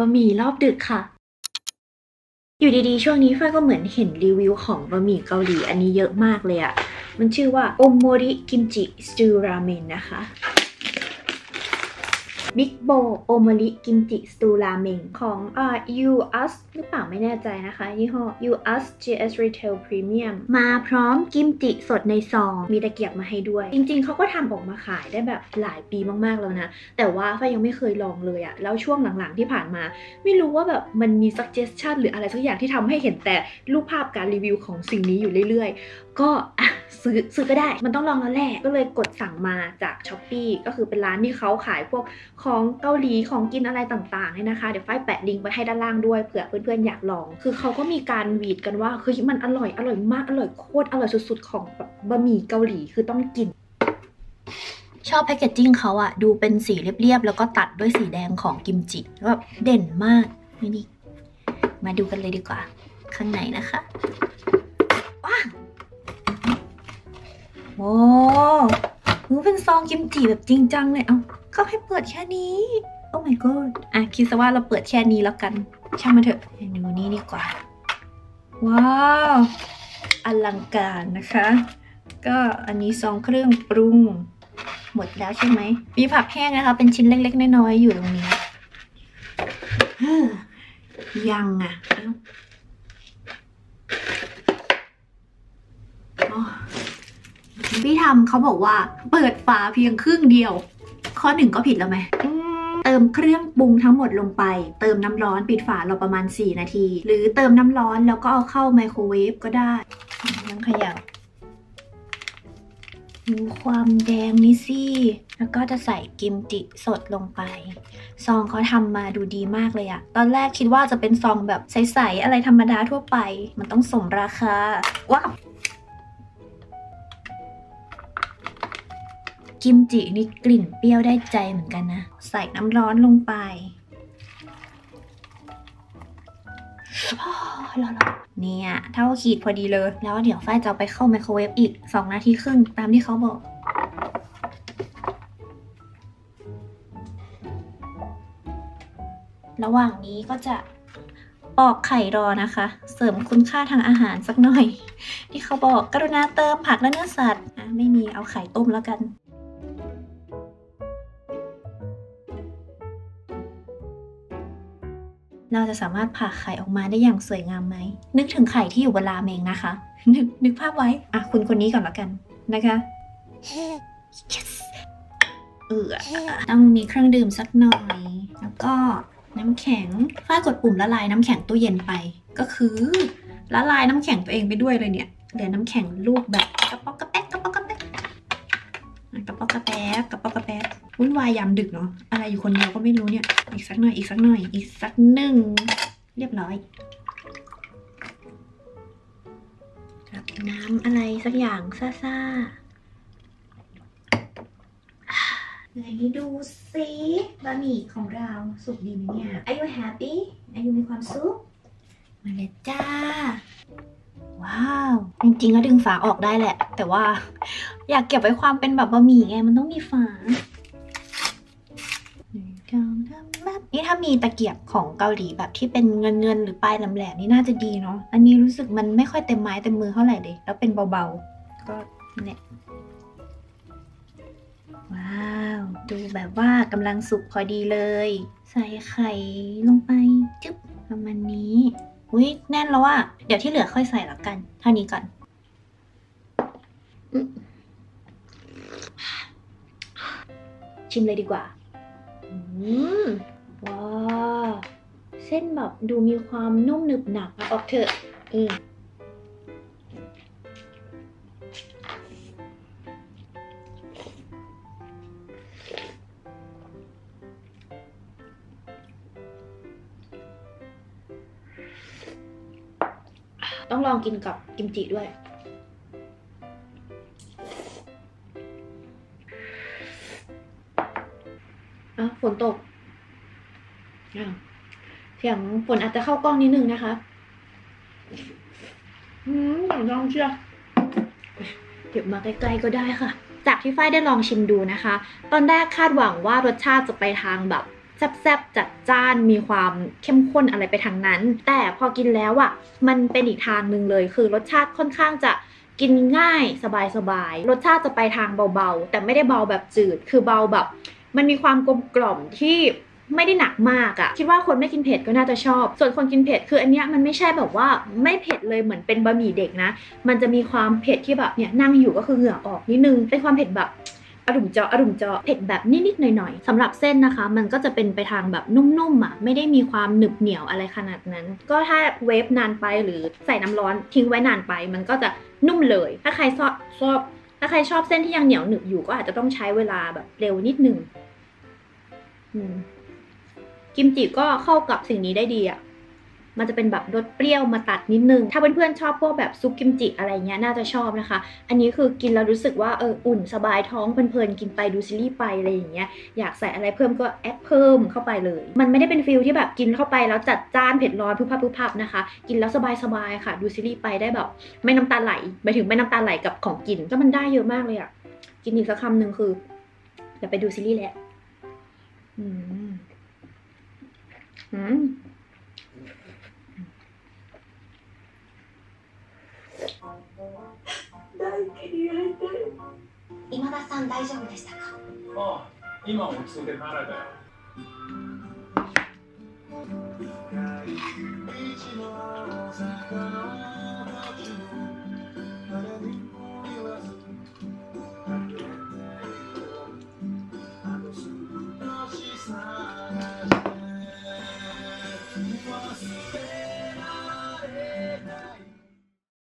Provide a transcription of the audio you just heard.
บะหมี่รอบดึกค่ะอยู่ดีๆช่วงนี้ฝ้ายก็เหมือนเห็นรีวิวของบะหมี่เกาหลีอันนี้เยอะมากเลยอะมันชื่อว่าโอโมริกิมจิสตูราเมนนะคะบิ๊กโบโอมาริกิมจิสตูราเมงของUS หรือเปล่าไม่แน่ใจนะคะยี่ห้อ US GS Retail Premium มาพร้อมกิมจิสดในซองมีตะเกียบมาให้ด้วยจริงๆเขาก็ทำออกมาขายได้แบบหลายปีมากๆแล้วนะแต่ว่าฝ้ายยังไม่เคยลองเลยอะแล้วช่วงหลังๆที่ผ่านมาไม่รู้ว่าแบบมันมี suggestion หรืออะไรสักอย่างที่ทำให้เห็นแต่รูปภาพการรีวิวของสิ่งนี้อยู่เรื่อยๆก็ซื้อก็ได้มันต้องลองแล้วแหละก็เลยกดสั่งมาจาก Shopee ก็คือเป็นร้านที่เขาขายพวกของเกาหลีของกินอะไรต่างๆเนี่ยนะคะเดี๋ยวฝ้ายแปะลิงก์ไว้ให้ด้านล่างด้วยเผื่อเพื่อนๆอยากลองคือเขาก็มีการวีดกันว่าคือมันอร่อยมากอร่อยโคตรอร่อยสุดๆของแบบบะหมี่เกาหลีคือต้องกินชอบแพคเกจจิ้งเขาอะดูเป็นสีเรียบๆแล้วก็ตัดด้วยสีแดงของกิมจิแบบเด่นมากนี่มาดูกันเลยดีกว่าข้างในนะคะว้าวโอ้เป็นซองกิมจิแบบจริงจังเลยเขาให้เปิดแค่นี้โอ้ my god คิดซะว่าเราเปิดแค่นี้แล้วกันช่างมันเถอะดูนี่ดีกว่าว้าวอลังการนะคะก็อันนี้ซองเครื่องปรุงหมดแล้วใช่ไหมมีผักแห้งนะคะเป็นชิ้นเล็กๆน้อยๆอยู่ตรงนี้ยังพี่ทำเขาบอกว่าเปิดฝาเพียงครึ่งเดียวข้อหนึ่งก็ผิดแล้วไหมเติมเครื่องปรุงทั้งหมดลงไปเติมน้ำร้อนปิดฝาเราประมาณ4 นาทีหรือเติมน้ำร้อนแล้วก็เอาเข้าไมโครเวฟก็ได้ยังขยับดูความแดงนี่สิแล้วก็จะใส่กิมจิสดลงไปซองเขาทำมาดูดีมากเลยอะตอนแรกคิดว่าจะเป็นซองแบบใสๆอะไรธรรมดาทั่วไปมันต้องสมราคาว้าวกิมจินี่กลิ่นเปรี้ยวได้ใจเหมือนกันนะใส่น้ำร้อนลงไปเนี่ยเท่าขีดพอดีเลยแล้วเดี๋ยวฝ้ายจะเอาไปเข้าไมโครเวฟอีก2 นาทีครึ่งตามที่เขาบอกระหว่างนี้ก็จะปอกไข่รอนะคะเสริมคุณค่าทางอาหารสักหน่อยที่เขาบอกกรุณาเติมผักและเนื้อสัตว์ไม่มีเอาไข่ต้มแล้วกันเราจะสามารถผ่าไข่ออกมาได้อย่างสวยงามไหมนึกถึงไข่ที่อยู่บนราเมงนะคะนึกภาพไว้คุณคนนี้ก่อนแล้วกันนะคะ yes ต้องมีเครื่องดื่มสักหน่อยแล้วก็น้ำแข็งฝ้ายกดปุ่มละลายน้ำแข็งตู้เย็นไปก็คือละลายน้ำแข็งตัวเองไปด้วยเลยเนี่ยเหลือน้ำแข็งลูกแบบกระป๊อกกระแป๊กกระป๊อกกระแป๊กกระป๊อกกระแป๊กกระป๊อกกระแป๊กวุ่นวายยามดึกเนาะอะไรอยู่คนเดียวก็ไม่รู้เนี่ยอีกสักหน่อยอีกสักหน่อยอีกสักหนึ่งเรียบร้อยกับน้ำอะไรสักอย่างซ่าไหนดูสิบะหมี่ของเราสุกดีไหมเนี่ย Are you happy มีความสุขมาเลยจ้าว้าวจริงๆก็ดึงฝาออกได้แหละแต่ว่าอยากเก็บไว้ความเป็นแบบบะหมี่ไงมันต้องมีฝานี่ถ้ามีตะเกียบของเกาหลีแบบที่เป็นเงินหรือปลายแหลมๆนี่น่าจะดีเนาะอันนี้รู้สึกมันไม่ค่อยเต็มไม้เต็มมือเท่าไหร่เลยแล้วเป็นเบาๆก็เนี่ยว้าวดูแบบว่ากำลังสุกพอดีเลยใส่ไข่ลงไปจึ๊บประมาณนี้อุ้ยแน่นแล้วอะเดี๋ยวที่เหลือค่อยใส่แล้วกันเท่านี้ก่อนชิมเลยดีกว่าว้าวเส้นแบบดูมีความนุ่มหนึบหนับออกเถอะต้องลองกินกับกิมจิด้วยฝนตกเสียงฝนอาจจะเข้ากล้องนิดนึงนะคะลองเชียวเดี๋ยวมาใกล้ๆก็ได้ค่ะจากที่ฝ้ายได้ลองชิมดูนะคะตอนแรกคาดหวังว่ารสชาติจะไปทางแบบแซ่บๆจัดจ้านมีความเข้มข้นอะไรไปทางนั้นแต่พอกินแล้วอ่ะมันเป็นอีกทางหนึ่งเลยคือรสชาติค่อนข้างจะกินง่ายสบายๆรสชาติจะไปทางเบาๆแต่ไม่ได้เบาแบบจืดคือเบาแบบมันมีความกลมกล่อมที่ไม่ได้หนักมากอะคิดว่าคนไม่กินเผ็ดก็น่าจะชอบส่วนคนกินเผ็ดคืออันเนี้ยมันไม่ใช่แบบว่าไม่เผ็ดเลยเหมือนเป็นบะหมี่เด็กนะมันจะมีความเผ็ดที่แบบเนี่ยนั่งอยู่ก็คือเหงื่อออกนิดนึงเป็นความเผ็ดแบบอรุ่มเจาะเผ็ดแบบนิดๆหน่อยๆสำหรับเส้นนะคะมันก็จะเป็นไปทางแบบนุ่มๆอะไม่ได้มีความหนึบเหนียวอะไรขนาดนั้นก็ถ้าเวฟนานไปหรือใส่น้ำร้อนทิ้งไว้นานไปมันก็จะนุ่มเลยถ้าใครชอบเส้นที่ยังเหนียวหนึบอยู่ก็อาจจะต้องใช้เวลาแบบเร็วนิดนึงกิมจิก็เข้ากับสิ่งนี้ได้ดีอ่ะมันจะเป็นแบบรสเปรี้ยวมาตัดนิดนึงถ้าเพื่อนๆชอบพวกแบบซุปกิมจิอะไรเงี้ยน่าจะชอบนะคะอันนี้คือกินแล้วรู้สึกว่าอุ่นสบายท้องเพลินๆกินไปดูซีรีส์ไปอะไรอย่างเงี้ยอยากใส่อะไรเพิ่มก็แอดเพิ่มเข้าไปเลยมันไม่ได้เป็นฟิลที่แบบกินเข้าไปแล้วจัดจ้านเผ็ดร้อนพึบพับนะคะกินแล้วสบายๆค่ะดูซีรีส์ไปได้แบบไม่น้ำตาไหลหมายถึงไม่น้ำตาไหลกับของกินแล้วมันได้เยอะมากเลยอ่ะกินอีกสักคำหนึ่งคือจะไปดูซีรีส์แล้ว今田さん大丈夫でしたか？ ああ、今落ち着いて帰られたよ。